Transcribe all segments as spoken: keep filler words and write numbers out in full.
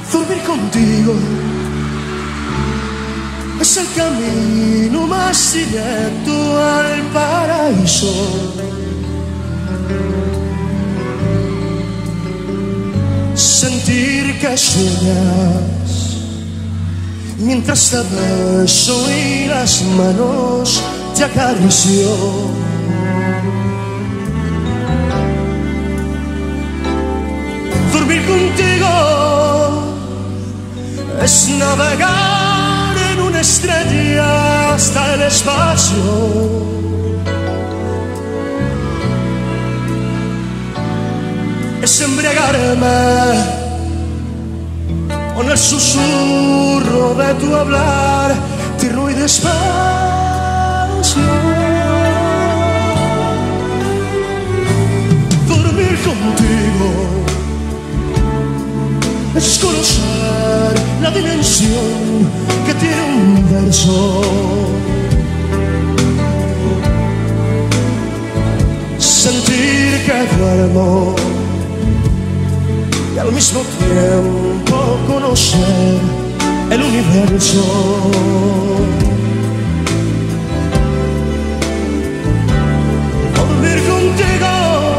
Dormir contigo es el camino más directo al paraíso. Sentir que sueñas mientras te beso y las manos te acaricio. Dormir contigo es navegar en una estrella hasta el espacio. Es embriagarme con el susurro de tu hablar tierno y despacio. Dormir contigo es conocer la dimensión que tiene un verso. Sentir que duermo y al mismo tiempo conocer el universo. Dormir contigo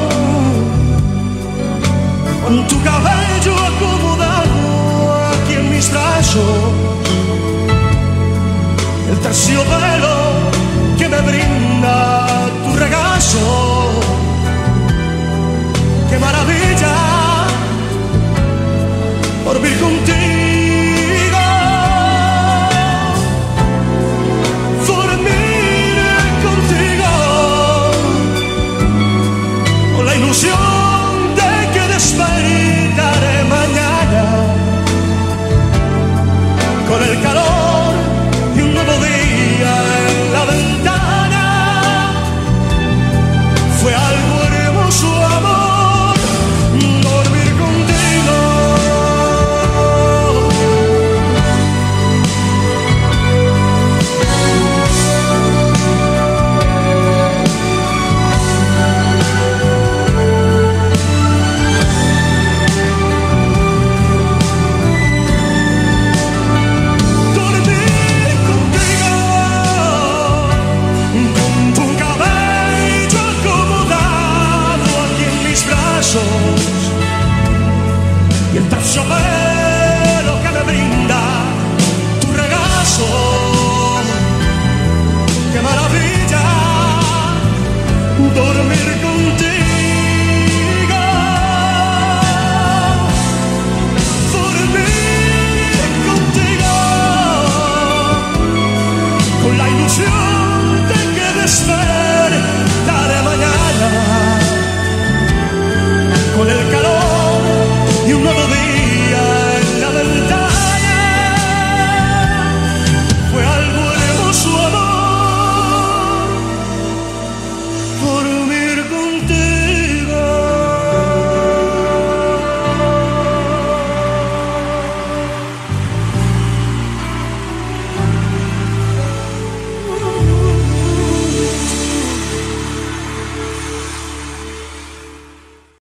con tu cabello acomodado aquí en mis brazos, el terciopelo que me brinda tu regazo. ¡Qué maravilla! Dormir contigo, dormir contigo, con la ilusión de que despertaré mañana, con el calor de un nuevo día en la ventana. Fue algo hermoso, amor, dormir contigo. Y el terciopelo